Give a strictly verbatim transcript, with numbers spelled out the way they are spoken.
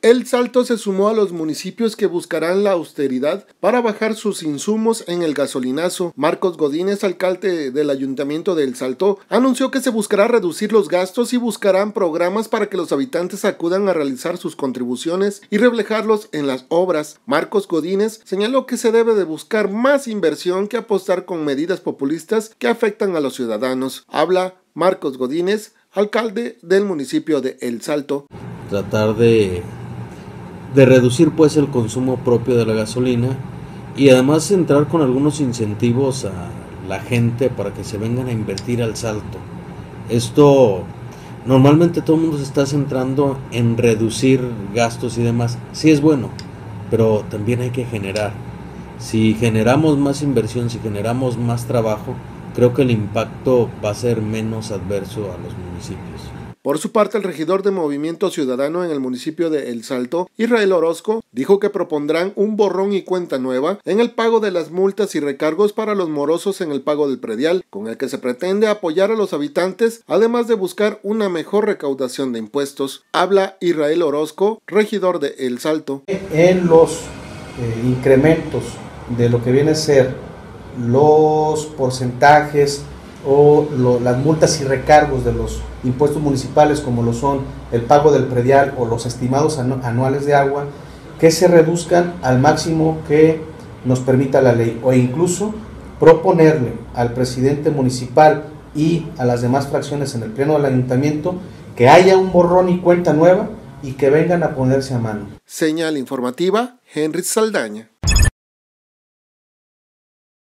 El Salto se sumó a los municipios que buscarán la austeridad para bajar sus insumos en el gasolinazo. Marcos Godínez, alcalde del Ayuntamiento de El Salto, anunció que se buscará reducir los gastos y buscarán programas para que los habitantes acudan a realizar sus contribuciones y reflejarlos en las obras. Marcos Godínez señaló que se debe de buscar más inversión que apostar con medidas populistas que afectan a los ciudadanos. Habla Marcos Godínez, alcalde del municipio de El Salto. Tratar de de reducir pues el consumo propio de la gasolina y además entrar con algunos incentivos a la gente para que se vengan a invertir al Salto. Esto, normalmente todo el mundo se está centrando en reducir gastos y demás. Sí es bueno, pero también hay que generar. Si generamos más inversión, si generamos más trabajo, creo que el impacto va a ser menos adverso a los municipios. Por su parte, el regidor de Movimiento Ciudadano en el municipio de El Salto, Israel Orozco, dijo que propondrán un borrón y cuenta nueva en el pago de las multas y recargos para los morosos en el pago del predial, con el que se pretende apoyar a los habitantes, además de buscar una mejor recaudación de impuestos. Habla Israel Orozco, regidor de El Salto. En los eh, incrementos de lo que viene a ser los porcentajes o lo, las multas y recargos de los impuestos municipales, como lo son el pago del predial o los estimados anuales de agua, que se reduzcan al máximo que nos permita la ley, o incluso proponerle al presidente municipal y a las demás fracciones en el pleno del ayuntamiento que haya un borrón y cuenta nueva y que vengan a ponerse a mano. Señal informativa, Henry Saldaña.